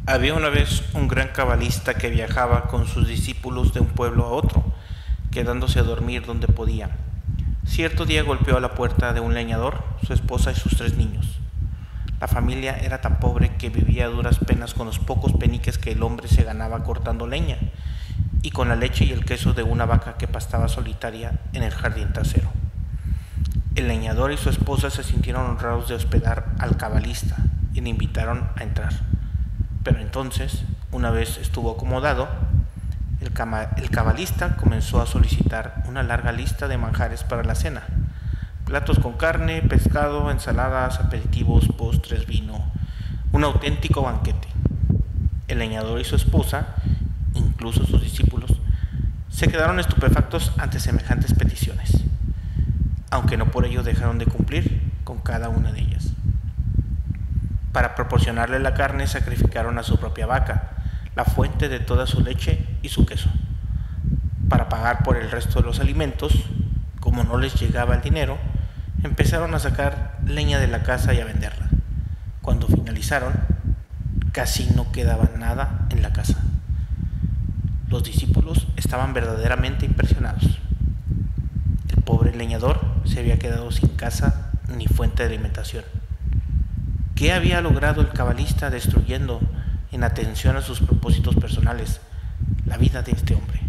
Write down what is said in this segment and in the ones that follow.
Había una vez un gran cabalista que viajaba con sus discípulos de un pueblo a otro, quedándose a dormir donde podía. Cierto día golpeó a la puerta de un leñador, su esposa y sus 3 niños. La familia era tan pobre que vivía a duras penas con los pocos peniques que el hombre se ganaba cortando leña y con la leche y el queso de una vaca que pastaba solitaria en el jardín trasero. El leñador y su esposa se sintieron honrados de hospedar al cabalista y le invitaron a entrar. Pero entonces, una vez estuvo acomodado, el cabalista comenzó a solicitar una larga lista de manjares para la cena: platos con carne, pescado, ensaladas, aperitivos, postres, vino, un auténtico banquete. El leñador y su esposa, incluso sus discípulos, se quedaron estupefactos ante semejantes peticiones, aunque no por ello dejaron de cumplir con cada una de ellas. Para proporcionarle la carne sacrificaron a su propia vaca, la fuente de toda su leche y su queso. Para pagar por el resto de los alimentos, como no les llegaba el dinero, empezaron a sacar leña de la casa y a venderla. Cuando finalizaron, casi no quedaba nada en la casa. Los discípulos estaban verdaderamente impresionados. El pobre leñador se había quedado sin casa ni fuente de alimentación. ¿Qué había logrado el cabalista destruyendo, en atención a sus propósitos personales, la vida de este hombre?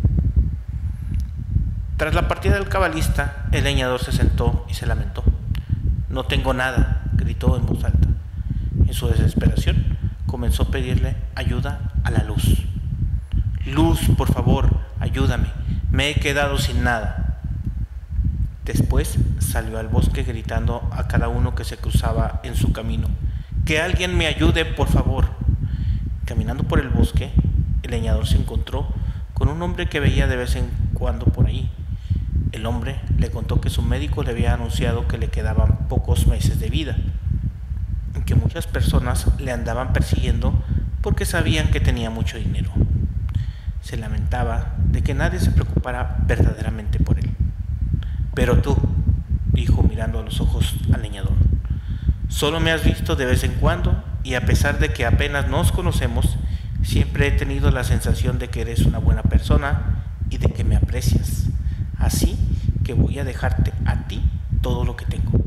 Tras la partida del cabalista, el leñador se sentó y se lamentó. «No tengo nada», gritó en voz alta. En su desesperación, comenzó a pedirle ayuda a la luz. «Luz, por favor, ayúdame, me he quedado sin nada». Después salió al bosque gritando a cada uno que se cruzaba en su camino: «¡Que alguien me ayude, por favor!». Caminando por el bosque, el leñador se encontró con un hombre que veía de vez en cuando por ahí. El hombre le contó que su médico le había anunciado que le quedaban pocos meses de vida, y que muchas personas le andaban persiguiendo porque sabían que tenía mucho dinero. Se lamentaba de que nadie se preocupara verdaderamente por él. «Pero tú», dijo mirando a los ojos al leñador, «solo me has visto de vez en cuando, y a pesar de que apenas nos conocemos, siempre he tenido la sensación de que eres una buena persona y de que me aprecias. Así que voy a dejarte a ti todo lo que tengo».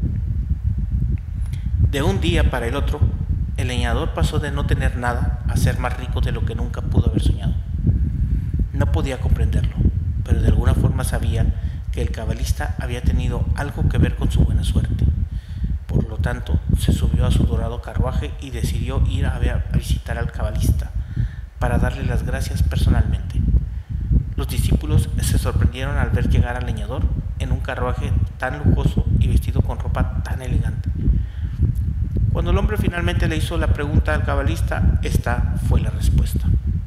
De un día para el otro, el leñador pasó de no tener nada a ser más rico de lo que nunca pudo haber soñado. No podía comprenderlo, pero de alguna forma sabía que el cabalista había tenido algo que ver con su buena suerte. Por lo tanto, se subió a su dorado carruaje y decidió ir a visitar al cabalista para darle las gracias personalmente. Los discípulos se sorprendieron al ver llegar al leñador en un carruaje tan lujoso y vestido con ropa tan elegante. Cuando el hombre finalmente le hizo la pregunta al cabalista, esta fue la respuesta.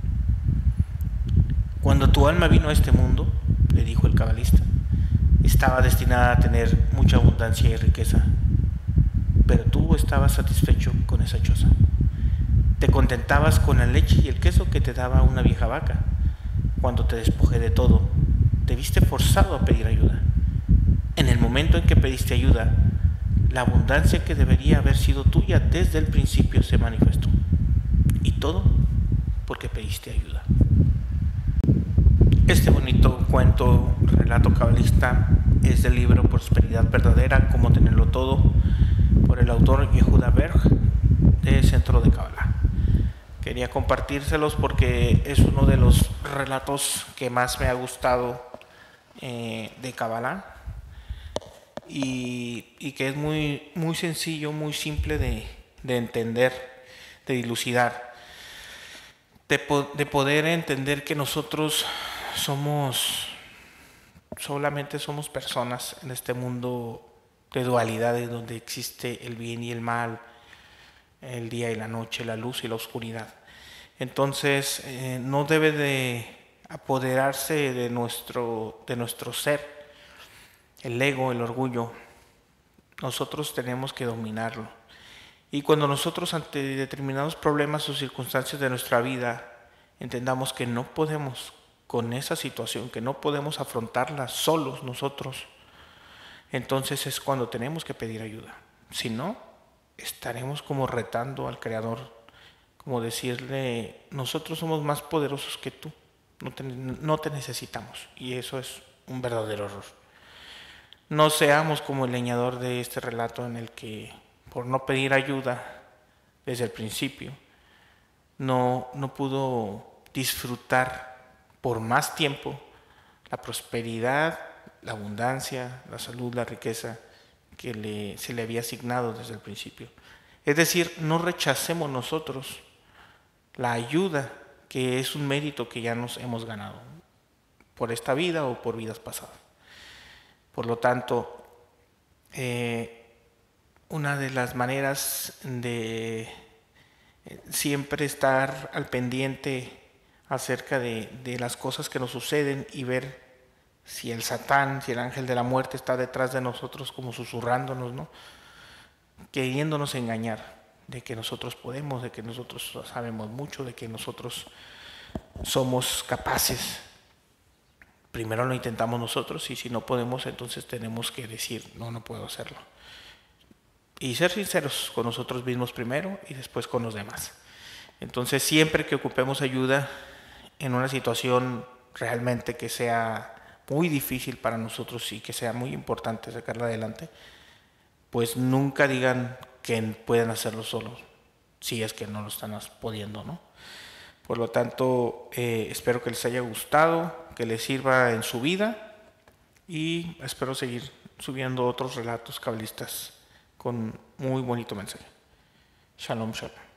«Cuando tu alma vino a este mundo», le dijo el cabalista, «estaba destinada a tener mucha abundancia y riqueza, pero tú estabas satisfecho con esa choza. Te contentabas con la leche y el queso que te daba una vieja vaca. Cuando te despojé de todo, te viste forzado a pedir ayuda. En el momento en que pediste ayuda, la abundancia que debería haber sido tuya desde el principio se manifestó. Y todo porque pediste ayuda». Este bonito cuento, relato cabalista, es del libro Prosperidad Verdadera, Cómo Tenerlo Todo, por el autor Yehuda Berg, de Centro de Kabbalah. Quería compartírselos porque es uno de los relatos que más me ha gustado de Kabbalah, y que es muy, muy sencillo, muy simple de entender, de dilucidar, de poder entender que nosotros solamente somos personas en este mundo de dualidades donde existe el bien y el mal, el día y la noche, la luz y la oscuridad. Entonces no debe de apoderarse de nuestro ser el ego, el orgullo. Nosotros tenemos que dominarlo. Y cuando nosotros, ante determinados problemas o circunstancias de nuestra vida, entendamos que no podemos con esa situación, que no podemos afrontarla solos nosotros, entonces es cuando tenemos que pedir ayuda. Si no, estaremos como retando al Creador como decirle, nosotros somos más poderosos que tú, no te necesitamos, y eso es un verdadero error. No seamos como el leñador de este relato en el que, por no pedir ayuda desde el principio, no pudo disfrutar por más tiempo la prosperidad, la abundancia, la salud, la riqueza que se le había asignado desde el principio. Es decir, no rechacemos nosotros la ayuda, que es un mérito que ya nos hemos ganado por esta vida o por vidas pasadas. Por lo tanto, una de las maneras de siempre estar al pendiente acerca de las cosas que nos suceden y ver si el Satán, si el ángel de la muerte está detrás de nosotros como susurrándonos, ¿no? Queriéndonos engañar de que nosotros podemos, de que nosotros sabemos mucho, de que nosotros somos capaces. Primero lo intentamos nosotros y si no podemos, entonces tenemos que decir, no puedo hacerlo. Y ser sinceros con nosotros mismos primero y después con los demás. Entonces siempre que ocupemos ayuda en una situación realmente que sea muy difícil para nosotros y que sea muy importante sacarla adelante, pues nunca digan que pueden hacerlo solos, si es que no lo están pudiendo, ¿no? Por lo tanto, espero que les haya gustado, que les sirva en su vida y espero seguir subiendo otros relatos cabalistas con muy bonito mensaje. Shalom, shalom.